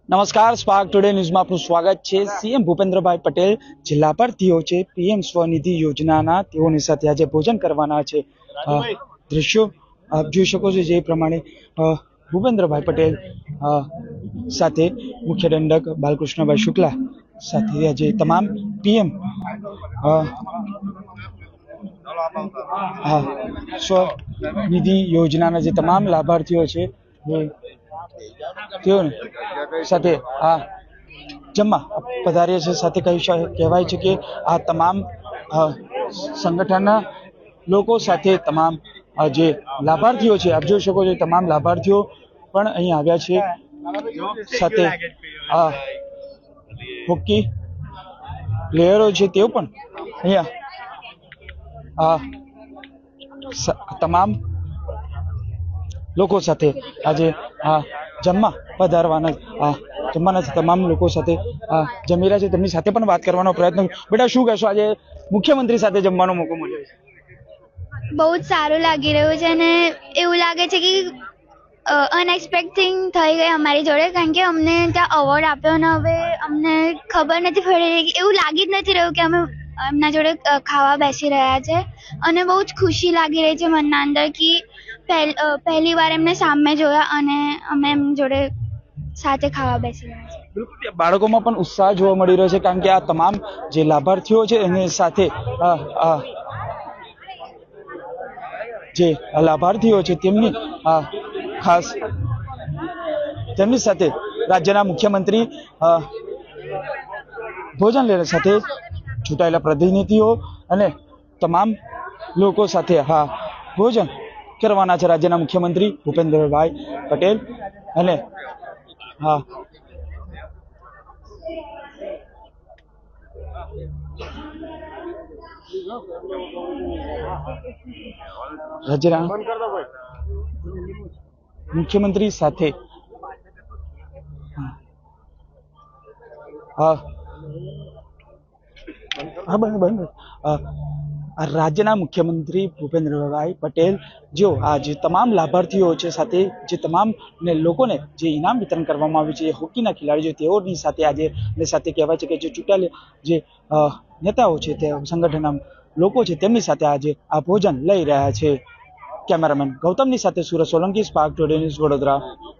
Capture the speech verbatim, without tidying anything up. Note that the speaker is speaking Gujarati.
નમસ્કાર, સ્પાર્ક ટુડે ન્યૂઝમાં આપનું સ્વાગત છે। સીએમ ભૂપેન્દ્રભાઈ પટેલ જે લાભાર્થીઓ છે પીએમ સ્વનિધિ યોજનાના તેઓની સાથે આજે ભોજન કરવાના છે। દ્રશ્યો આપ જોઈ શકો છો જે પ્રમાણે ભૂપેન્દ્રભાઈ પટેલ સાથે મુખ્ય દંડક બાલકૃષ્ણભાઈ શુક્લા સાથે આજે તમામ પીએમ હા સ્વનિધિ યોજનાના જે તમામ લાભાર્થીઓ છે તેઓને સાથે આ જમવા પધાર્યા છે। સાથે કહી કહેવાય છે કે આ તમામ સંગઠનના લોકો સાથે તમામ જે લાભાર્થીઓ છે આપ જોઈ શકો છો તમામ લાભાર્થીઓ પણ અહીં આવ્યા છે। સાથે આ હોકી પ્લેયરો છે તેઓ પણ અહીંયા આ તમામ લોકો સાથે આજે આ જમવા પધારવાના આ જમવાના તમામ લોકો સાથે આ જમી રહ્યા છે। તેમની સાથે પણ વાત કરવાનો પ્રયત્ન। બેટા શું કહેશો, આજે મુખ્યમંત્રી સાથે જમવાનો મોકો મળ્યો છે? બહુ જ સારું લાગી રહ્યું છે અને એવું લાગે છે કે અનએક્સપેક્ટિંગ થઈ ગઈ અમારી જોડે, કારણ કે અમને ત્યાં અવોર્ડ આપ્યો અને હવે અમને ખબર નથી પડી, એવું લાગી જ નથી રહ્યું કે અમે એમના જોડે ખાવા બેસી રહ્યા છે અને બહુ જ ખુશી લાગી રહી છે મનના અંદર કે પહેલી વાર એમને સામે જોયા અને અમે એમની જોડે સાથે ખાવા બેસી રહ્યા છે। બિલકુલ, બાળકોમાં પણ ઉત્સાહ જોવા મળી રહ્યો છે કારણ કે આ તમામ જે લાભાર્થીઓ છે એની સાથે જે લાભાર્થીઓ છે તેમની ખાસ તેમની સાથે રાજ્યના મુખ્યમંત્રી ભોજન લેવા સાથે ચૂંટાયેલા પ્રતિનિધિઓ અને તમામ લોકો સાથે હા ભોજન કરવાના છે રાજ્યના મુખ્યમંત્રી ભૂપેન્દ્રભાઈ પટેલ અને હા રાજ્યના મુખ્યમંત્રી સાથે હા હા બંધ બંધ રાજ્યના મુખ્યમંત્રી ભૂપેન્દ્રભાઈ પટેલ જો આ જે તમામ લાભાર્થીઓ છે સાથે જે તમામ ને લોકોને જે ઇનામ વિતરણ કરવામાં આવ્યું છે હોકીના ખેલાડીઓ તેઓની સાથે આજે સાથે કહેવાય છે કે જે ચૂંટાયેલા જે નેતાઓ છે તે સંગઠનના લોકો છે તેમની સાથે આજે આ ભોજન લઈ રહ્યા છે। કેમેરામેન ગૌતમની સાથે Surat Solanki, Spark Today News, Vadodara.